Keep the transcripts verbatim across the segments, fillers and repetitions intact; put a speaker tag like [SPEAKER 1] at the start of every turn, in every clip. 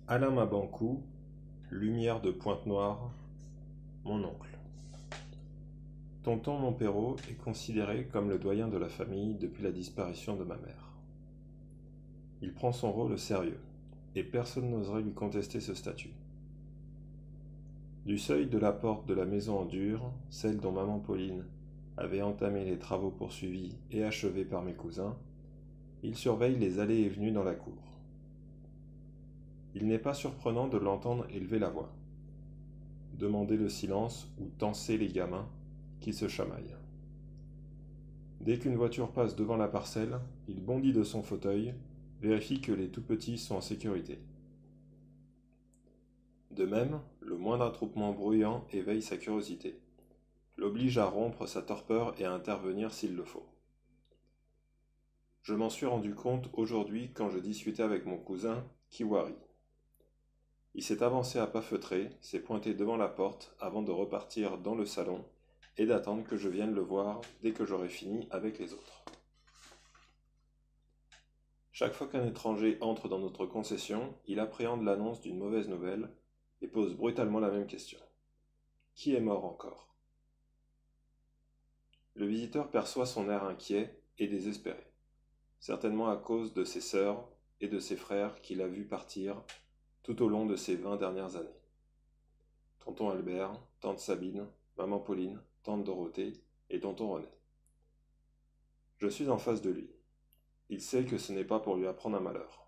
[SPEAKER 1] Alain Mabancou, Lumière de Pointe-Noire, mon oncle. Tonton Montperrault est considéré comme le doyen de la famille depuis la disparition de ma mère. Il prend son rôle au sérieux, et personne n'oserait lui contester ce statut. Du seuil de la porte de la maison en dur, celle dont maman Pauline avait entamé les travaux poursuivis et achevés par mes cousins, il surveille les allées et venues dans la cour. Il n'est pas surprenant de l'entendre élever la voix, demander le silence ou tancer les gamins qui se chamaillent. Dès qu'une voiture passe devant la parcelle, il bondit de son fauteuil, vérifie que les tout-petits sont en sécurité. De même, le moindre attroupement bruyant éveille sa curiosité, l'oblige à rompre sa torpeur et à intervenir s'il le faut. Je m'en suis rendu compte aujourd'hui quand je discutais avec mon cousin Kiwari. Il s'est avancé à pas feutrés, s'est pointé devant la porte avant de repartir dans le salon et d'attendre que je vienne le voir dès que j'aurai fini avec les autres. Chaque fois qu'un étranger entre dans notre concession, il appréhende l'annonce d'une mauvaise nouvelle et pose brutalement la même question. Qui est mort encore? Le visiteur perçoit son air inquiet et désespéré, certainement à cause de ses sœurs et de ses frères qu'il a vus partir tout au long de ces vingt dernières années. Tonton Albert, tante Sabine, maman Pauline, tante Dorothée et tonton René. Je suis en face de lui. Il sait que ce n'est pas pour lui apprendre un malheur.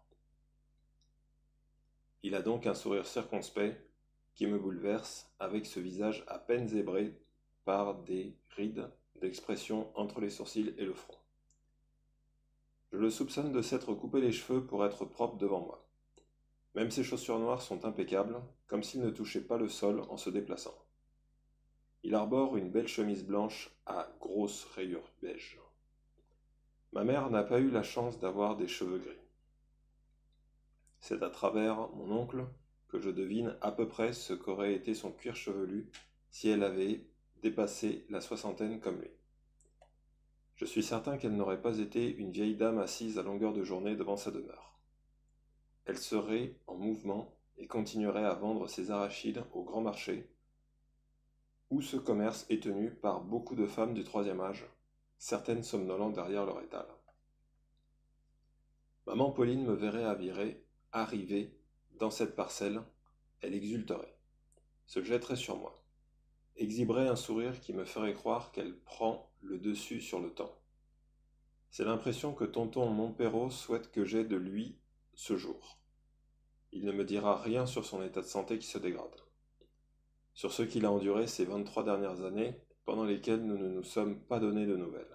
[SPEAKER 1] Il a donc un sourire circonspect qui me bouleverse avec ce visage à peine zébré par des rides d'expression entre les sourcils et le front. Je le soupçonne de s'être coupé les cheveux pour être propre devant moi. Même ses chaussures noires sont impeccables, comme s'il ne touchait pas le sol en se déplaçant. Il arbore une belle chemise blanche à grosses rayures beige. Ma mère n'a pas eu la chance d'avoir des cheveux gris. C'est à travers mon oncle que je devine à peu près ce qu'aurait été son cuir chevelu si elle avait dépassé la soixantaine comme lui. Je suis certain qu'elle n'aurait pas été une vieille dame assise à longueur de journée devant sa demeure. Elle serait en mouvement et continuerait à vendre ses arachides au grand marché, où ce commerce est tenu par beaucoup de femmes du troisième âge, certaines somnolentes derrière leur étal. Maman Pauline me verrait avirer, arriver dans cette parcelle, elle exulterait, se jetterait sur moi, exhiberait un sourire qui me ferait croire qu'elle prend le dessus sur le temps. C'est l'impression que tonton Montperrault souhaite que j'aie de lui ce jour. Il ne me dira rien sur son état de santé qui se dégrade, sur ce qu'il a enduré ces vingt-trois dernières années pendant lesquelles nous ne nous sommes pas donné de nouvelles.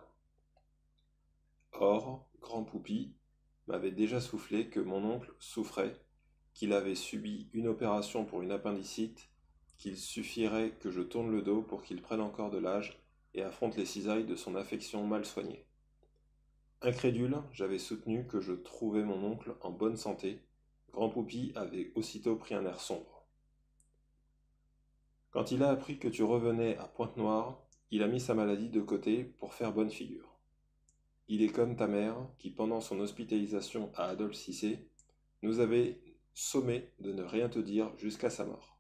[SPEAKER 1] Or, grand Poupy m'avait déjà soufflé que mon oncle souffrait, qu'il avait subi une opération pour une appendicite, qu'il suffirait que je tourne le dos pour qu'il prenne encore de l'âge et affronte les cisailles de son affection mal soignée. Incrédule, j'avais soutenu que je trouvais mon oncle en bonne santé. Grand Poupy avait aussitôt pris un air sombre. Quand il a appris que tu revenais à Pointe-Noire, il a mis sa maladie de côté pour faire bonne figure. Il est comme ta mère, qui pendant son hospitalisation à Adolphe Cissé, nous avait sommé de ne rien te dire jusqu'à sa mort.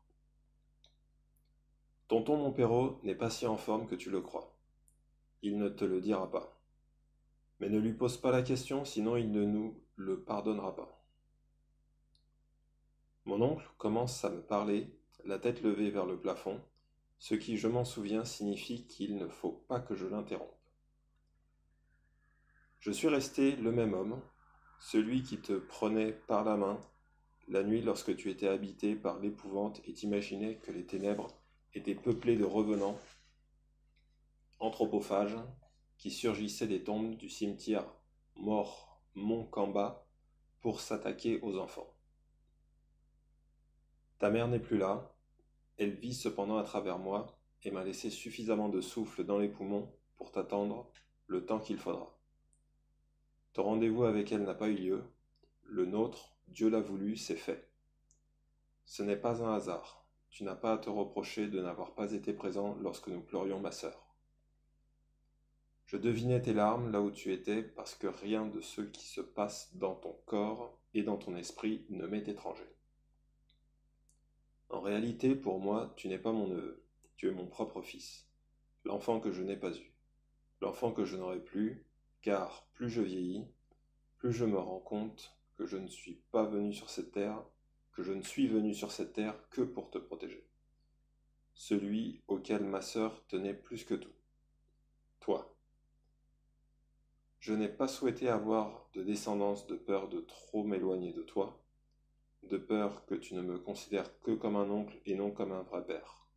[SPEAKER 1] Tonton Montperrault n'est pas si en forme que tu le crois. Il ne te le dira pas. Mais ne lui pose pas la question, sinon il ne nous le pardonnera pas. Mon oncle commence à me parler, la tête levée vers le plafond, ce qui, je m'en souviens, signifie qu'il ne faut pas que je l'interrompe. Je suis resté le même homme, celui qui te prenait par la main la nuit lorsque tu étais habité par l'épouvante et t'imaginais que les ténèbres étaient peuplées de revenants anthropophages qui surgissaient des tombes du cimetière mort Montcamba pour s'attaquer aux enfants. Ta mère n'est plus là, elle vit cependant à travers moi et m'a laissé suffisamment de souffle dans les poumons pour t'attendre le temps qu'il faudra. Ton rendez-vous avec elle n'a pas eu lieu, le nôtre, Dieu l'a voulu, c'est fait. Ce n'est pas un hasard, tu n'as pas à te reprocher de n'avoir pas été présent lorsque nous pleurions ma sœur. Je devinais tes larmes là où tu étais parce que rien de ce qui se passe dans ton corps et dans ton esprit ne m'est étranger. En réalité, pour moi, tu n'es pas mon neveu, tu es mon propre fils, l'enfant que je n'ai pas eu, l'enfant que je n'aurai plus, car plus je vieillis, plus je me rends compte que je ne suis pas venu sur cette terre, que je ne suis venu sur cette terre que pour te protéger. Celui auquel ma sœur tenait plus que tout. Toi. Je n'ai pas souhaité avoir de descendance de peur de trop m'éloigner de toi, de peur que tu ne me considères que comme un oncle et non comme un vrai père.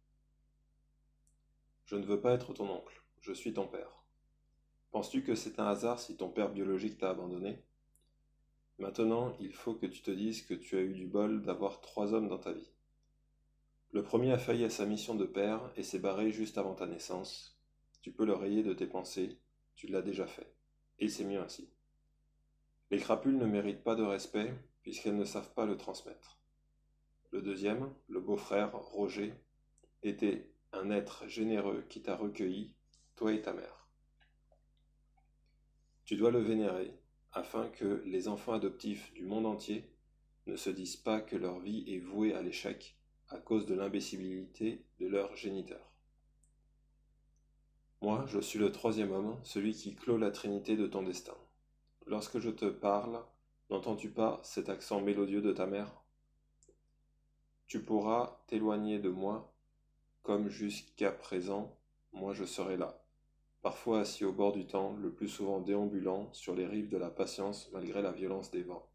[SPEAKER 1] Je ne veux pas être ton oncle, je suis ton père. Penses-tu que c'est un hasard si ton père biologique t'a abandonné? Maintenant, il faut que tu te dises que tu as eu du bol d'avoir trois hommes dans ta vie. Le premier a failli à sa mission de père et s'est barré juste avant ta naissance. Tu peux le rayer de tes pensées, tu l'as déjà fait. Et c'est mieux ainsi. Les crapules ne méritent pas de respect puisqu'elles ne savent pas le transmettre. Le deuxième, le beau-frère, Roger, était un être généreux qui t'a recueilli, toi et ta mère. Tu dois le vénérer afin que les enfants adoptifs du monde entier ne se disent pas que leur vie est vouée à l'échec à cause de l'imbécilité de leur géniteur. Moi, je suis le troisième homme, celui qui clôt la trinité de ton destin. Lorsque je te parle, n'entends-tu pas cet accent mélodieux de ta mère? Tu pourras t'éloigner de moi, comme jusqu'à présent, moi je serai là, parfois assis au bord du temps, le plus souvent déambulant sur les rives de la patience malgré la violence des vents.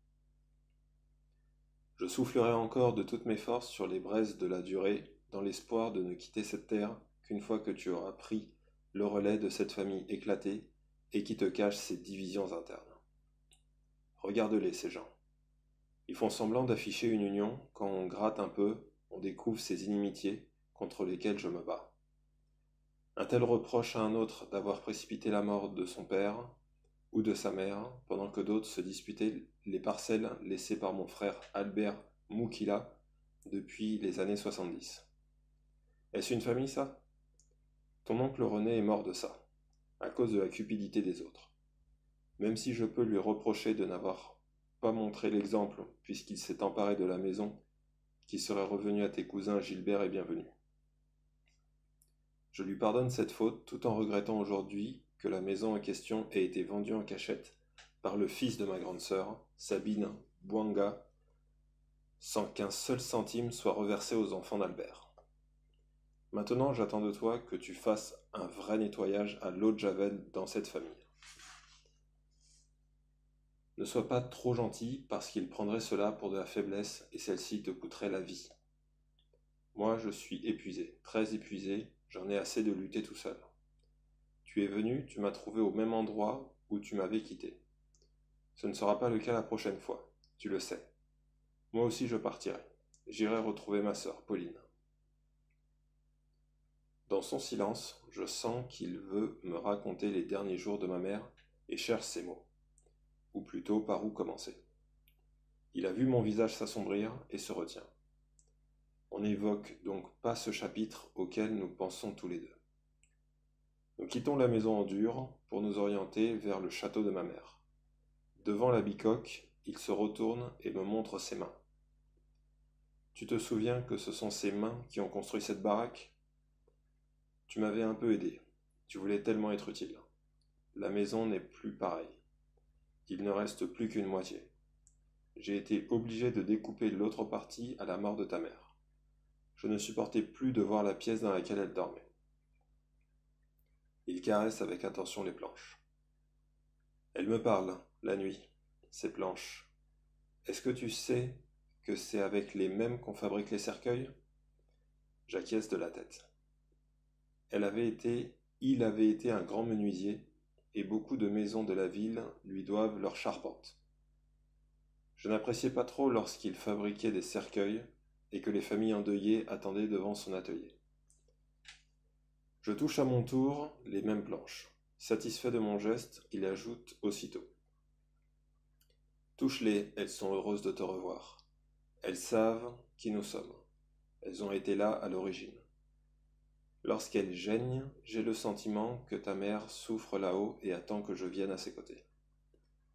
[SPEAKER 1] Je soufflerai encore de toutes mes forces sur les braises de la durée, dans l'espoir de ne quitter cette terre qu'une fois que tu auras pris le relais de cette famille éclatée et qui te cache ses divisions internes. Regarde-les, ces gens. Ils font semblant d'afficher une union, quand on gratte un peu, on découvre ces inimitiés contre lesquelles je me bats. Un tel reproche à un autre d'avoir précipité la mort de son père ou de sa mère, pendant que d'autres se disputaient les parcelles laissées par mon frère Albert Moukila depuis les années soixante-dix. Est-ce une famille, ça? Ton oncle René est mort de ça, à cause de la cupidité des autres. Même si je peux lui reprocher de n'avoir pas montré l'exemple puisqu'il s'est emparé de la maison qui serait revenue à tes cousins Gilbert et Bienvenu. Je lui pardonne cette faute tout en regrettant aujourd'hui que la maison en question ait été vendue en cachette par le fils de ma grande sœur, Sabine Bouanga, sans qu'un seul centime soit reversé aux enfants d'Albert. Maintenant, j'attends de toi que tu fasses un vrai nettoyage à l'eau de Javel dans cette famille. Ne sois pas trop gentil parce qu'il prendrait cela pour de la faiblesse et celle-ci te coûterait la vie. Moi, je suis épuisé, très épuisé, j'en ai assez de lutter tout seul. Tu es venu, tu m'as trouvé au même endroit où tu m'avais quitté. Ce ne sera pas le cas la prochaine fois, tu le sais. Moi aussi je partirai. J'irai retrouver ma sœur, Pauline. Dans son silence, je sens qu'il veut me raconter les derniers jours de ma mère et cherche ses mots. Ou plutôt par où commencer. Il a vu mon visage s'assombrir et se retient. On n'évoque donc pas ce chapitre auquel nous pensons tous les deux. Nous quittons la maison en dur pour nous orienter vers le château de ma mère. Devant la bicoque, il se retourne et me montre ses mains. Tu te souviens que ce sont ces mains qui ont construit cette baraque? Tu m'avais un peu aidé. Tu voulais tellement être utile. La maison n'est plus pareille. Il ne reste plus qu'une moitié. J'ai été obligé de découper l'autre partie à la mort de ta mère. Je ne supportais plus de voir la pièce dans laquelle elle dormait. Il caresse avec attention les planches. Elle me parle, la nuit, ces planches. Est-ce que tu sais que c'est avec les mêmes qu'on fabrique les cercueils? J'acquiesce de la tête. Elle avait été, il avait été un grand menuisier, et beaucoup de maisons de la ville lui doivent leur charpente. Je n'appréciais pas trop lorsqu'il fabriquait des cercueils et que les familles endeuillées attendaient devant son atelier. Je touche à mon tour les mêmes planches. Satisfait de mon geste, il ajoute aussitôt. Touche-les, elles sont heureuses de te revoir. Elles savent qui nous sommes. Elles ont été là à l'origine. Lorsqu'elles geignent, j'ai le sentiment que ta mère souffre là-haut et attend que je vienne à ses côtés.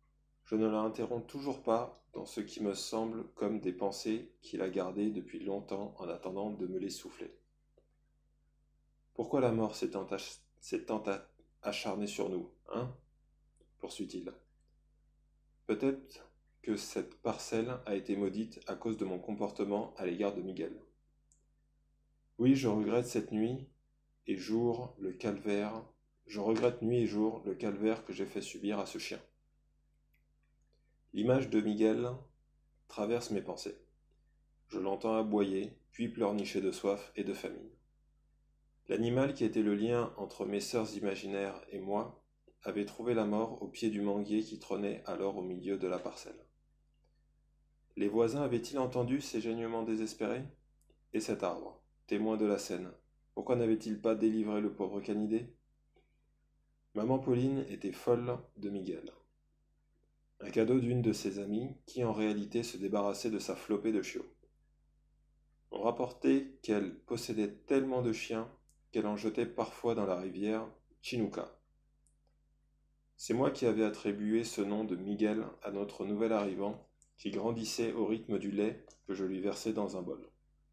[SPEAKER 1] je ne l'interromps toujours pas dans ce qui me semble comme des pensées qu'il a gardées depuis longtemps en attendant de me les souffler. Pourquoi la mort s'est tant, ach- s'est tant acharnée sur nous, hein? Poursuit-il. Peut-être que cette parcelle a été maudite à cause de mon comportement à l'égard de Miguel. Oui, je regrette cette nuit et jour le calvaire, je regrette nuit et jour le calvaire que j'ai fait subir à ce chien. L'image de Miguel traverse mes pensées. Je l'entends aboyer, puis pleurnicher de soif et de famine. L'animal qui était le lien entre mes sœurs imaginaires et moi avait trouvé la mort au pied du manguier qui trônait alors au milieu de la parcelle. Les voisins avaient-ils entendu ces geignements désespérés? Et cet arbre, témoin de la scène, pourquoi n'avait-il pas délivré le pauvre canidé? Maman Pauline était folle de Miguel. Un cadeau d'une de ses amies qui en réalité se débarrassait de sa flopée de chiots. On rapportait qu'elle possédait tellement de chiens qu'elle en jetait parfois dans la rivière Chinooka. C'est moi qui avais attribué ce nom de Miguel à notre nouvel arrivant qui grandissait au rythme du lait que je lui versais dans un bol.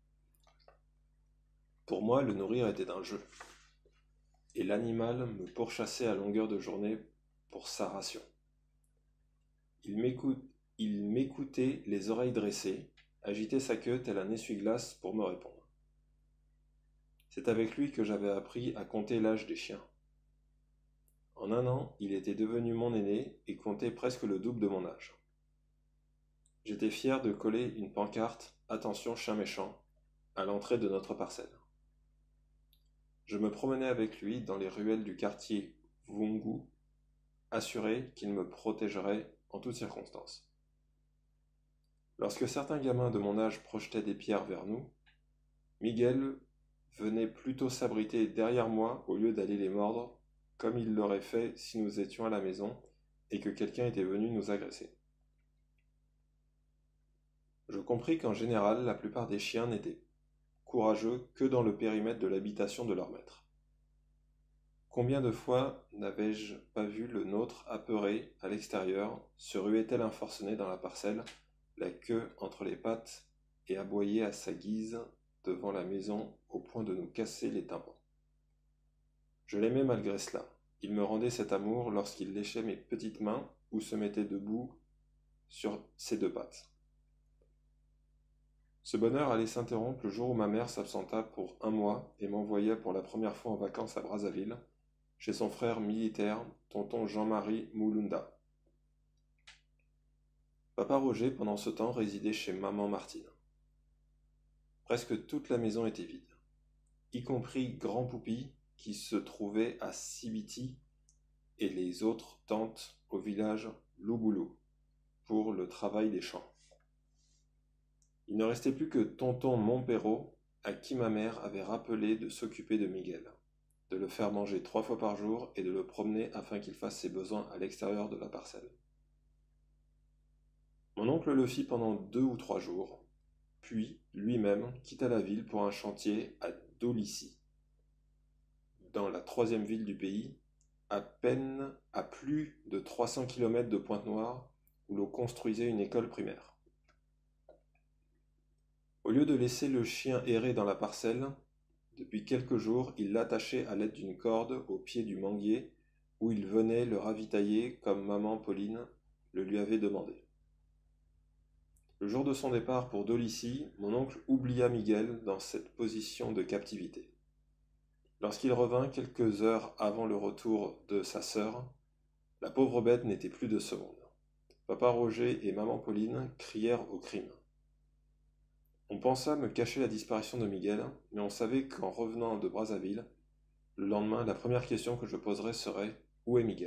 [SPEAKER 1] Pour moi, le nourrir était un jeu, et l'animal me pourchassait à longueur de journée pour sa ration. Il m'écoute, il m'écoutait les oreilles dressées, agitait sa queue tel un essuie-glace pour me répondre. C'est avec lui que j'avais appris à compter l'âge des chiens. En un an, il était devenu mon aîné et comptait presque le double de mon âge. J'étais fier de coller une pancarte « Attention, chien méchant » à l'entrée de notre parcelle. Je me promenais avec lui dans les ruelles du quartier Vungu, assuré qu'il me protégerait en toutes circonstances. Lorsque certains gamins de mon âge projetaient des pierres vers nous, Miguel venait plutôt s'abriter derrière moi au lieu d'aller les mordre, comme il l'aurait fait si nous étions à la maison et que quelqu'un était venu nous agresser. Je compris qu'en général, la plupart des chiens n'étaient courageux que dans le périmètre de l'habitation de leur maître. Combien de fois n'avais-je pas vu le nôtre apeuré à l'extérieur, se ruer tel un forcené dans la parcelle, la queue entre les pattes et aboyer à sa guise devant la maison au point de nous casser les tympans. Je l'aimais malgré cela. Il me rendait cet amour lorsqu'il léchait mes petites mains ou se mettait debout sur ses deux pattes. Ce bonheur allait s'interrompre le jour où ma mère s'absenta pour un mois et m'envoya pour la première fois en vacances à Brazzaville, chez son frère militaire, tonton Jean-Marie Moulunda. Papa Roger, pendant ce temps, résidait chez maman Martine. Presque toute la maison était vide, y compris Grand Poupi, qui se trouvait à Sibiti, et les autres tantes au village Louboulou, pour le travail des champs. Il ne restait plus que tonton Montperrault, à qui ma mère avait rappelé de s'occuper de Miguel, de le faire manger trois fois par jour et de le promener afin qu'il fasse ses besoins à l'extérieur de la parcelle. Mon oncle le fit pendant deux ou trois jours, puis lui-même quitta la ville pour un chantier à Dolicy, dans la troisième ville du pays, à peine à plus de trois cents kilomètres de Pointe-Noire, où l'on construisait une école primaire. Au lieu de laisser le chien errer dans la parcelle, depuis quelques jours, il l'attachait à l'aide d'une corde au pied du manguier où il venait le ravitailler comme maman Pauline le lui avait demandé. Le jour de son départ pour Dolicy, mon oncle oublia Miguel dans cette position de captivité. Lorsqu'il revint quelques heures avant le retour de sa sœur, la pauvre bête n'était plus de ce monde. Papa Roger et maman Pauline crièrent au crime. On pensa me cacher la disparition de Miguel, mais on savait qu'en revenant de Brazzaville, le lendemain, la première question que je poserais serait « Où est Miguel ?»